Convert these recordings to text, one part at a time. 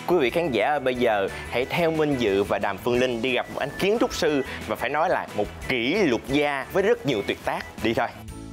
Quý vị khán giả bây giờ hãy theo Minh Dự và Đàm Phương Linh đi gặp một anh kiến trúc sư và phải nói là một kỷ lục gia với rất nhiều tuyệt tác. Đi thôi.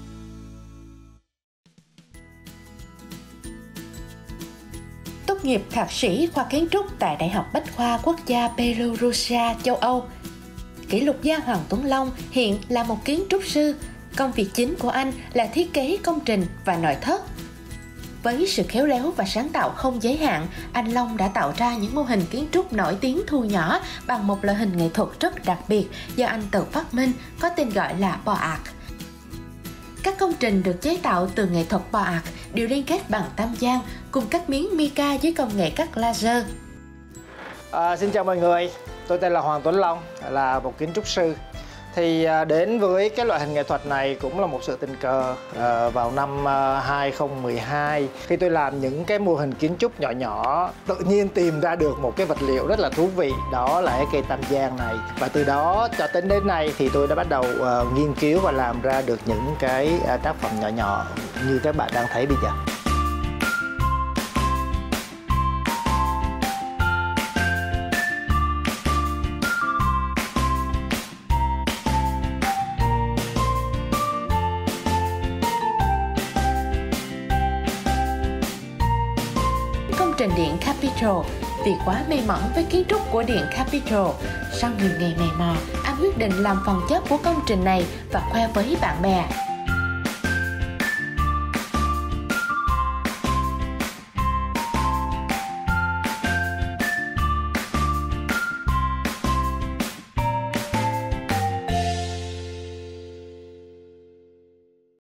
Tốt nghiệp thạc sĩ khoa kiến trúc tại Đại học Bách khoa Quốc gia Belarusia, châu Âu. Kỷ lục gia Hoàng Tuấn Long hiện là một kiến trúc sư. Công việc chính của anh là thiết kế công trình và nội thất. Với sự khéo léo và sáng tạo không giới hạn, anh Long đã tạo ra những mô hình kiến trúc nổi tiếng thu nhỏ bằng một loại hình nghệ thuật rất đặc biệt do anh tự phát minh, có tên gọi là Board Art. Các công trình được chế tạo từ nghệ thuật Board Art đều liên kết bằng tam giang cùng các miếng mica dưới công nghệ cắt laser. Xin chào mọi người, tôi tên là Hoàng Tuấn Long, là một kiến trúc sư. Thì đến với cái loại hình nghệ thuật này cũng là một sự tình cờ vào năm 2012 khi tôi làm những cái mô hình kiến trúc nhỏ nhỏ, tự nhiên tìm ra được một cái vật liệu rất là thú vị, đó là cái cây tam giang này. Và từ đó cho đến nay thì tôi đã bắt đầu nghiên cứu và làm ra được những cái tác phẩm nhỏ nhỏ như các bạn đang thấy bây giờ. Công trình điện Capitol. Vì quá mê mẩn với kiến trúc của điện Capitol, sau nhiều ngày mày mò, anh quyết định làm phần chớp của công trình này và khoe với bạn bè.